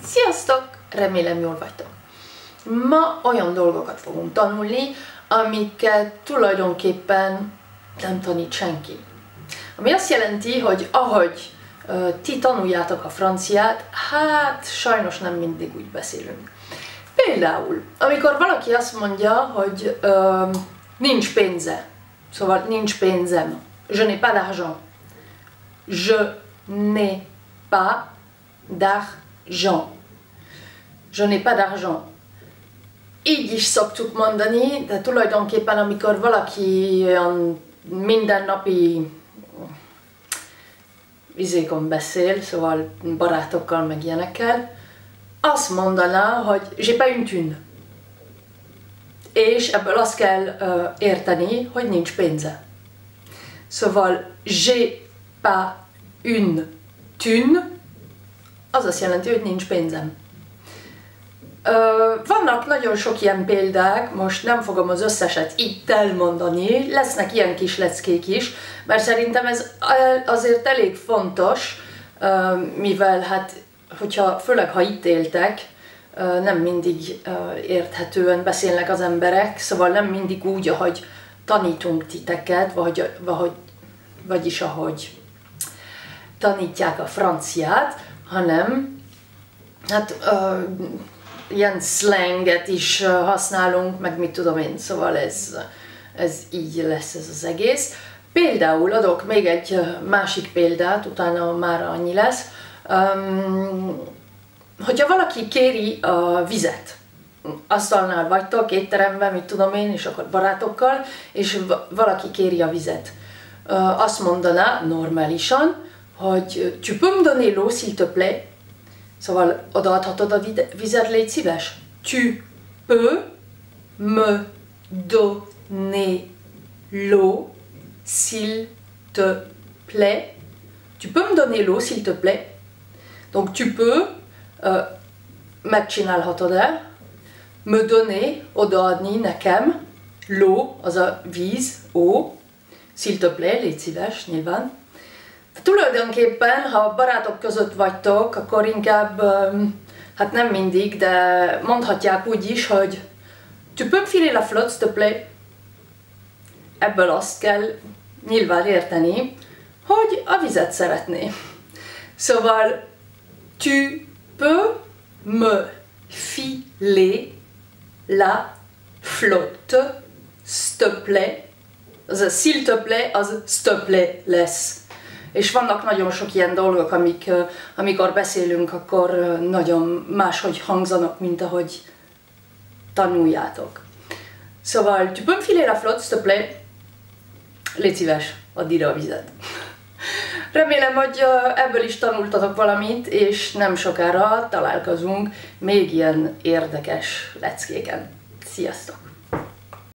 Sziasztok! Remélem jól vagytok. Ma olyan dolgokat fogunk tanulni, amiket tulajdonképpen nem tanít senki. Ami azt jelenti, hogy ahogy ti tanuljátok a franciát, hát sajnos nem mindig úgy beszélünk. Például, amikor valaki azt mondja, hogy nincs pénze, szóval nincs pénzem. Je n'ai pas d'argent. Je n'ai pas d'argent. Je n'ai pas d'argent. Így is szoktuk mondani, de tulajdonképpen amikor valaki olyan mindennapi vizékon beszél, szóval barátokkal meg ilyenekkel, azt mondaná, hogy j'ai pas une thune. És ebből azt kell érteni, hogy nincs pénze. Szóval j'ai pas une thune, az azt jelenti, hogy nincs pénzem. Vannak nagyon sok ilyen példák, most nem fogom az összeset itt elmondani, lesznek ilyen kis leckék is, mert szerintem ez azért elég fontos, mivel hát, főleg ha itt éltek, nem mindig érthetően beszélnek az emberek, szóval nem mindig úgy, ahogy tanítunk titeket, vagyis ahogy tanítják a franciát, hanem hát ilyen slanget is használunk, meg mit tudom én, szóval ez így lesz ez az egész. Például adok még egy másik példát, utána már annyi lesz. Hogyha valaki kéri a vizet, asztalnál vagytok, étteremben, mit tudom én, és akkor barátokkal, és valaki kéri a vizet. Azt mondaná normálisan, hogy tu peux me donner l'eau s'il te plaît? Szóval odaadhatod a vizet, légy szíves? Tu peux me donner l'eau s'il te plaît? Tu peux me donner l'eau s'il te plaît? Donc tu peux, megcsinálhatod-e, me donner, odaadni nekem, l'eau, az a víz, eau, s'il te plaît, légy szíves, nyilván. Tulajdonképpen, ha barátok között vagytok, akkor inkább, hát nem mindig, de mondhatják úgy is, hogy tu peux me filer la flotte, s'il te plaît? Ebből azt kell nyilván érteni, hogy a vizet szeretné. Szóval tu peux me filer la flotte, s'il te plaît? Az a s'il te plaît, az s'il te plaît lesz. És vannak nagyon sok ilyen dolgok, amikor beszélünk, akkor nagyon máshogy hangzanak, mint ahogy tanuljátok. Szóval, tu peux me filer la flotte, s'il te plaît? Légy szíves, add ide a vizet. Remélem, hogy ebből is tanultatok valamit, és nem sokára találkozunk még ilyen érdekes leckéken. Sziasztok!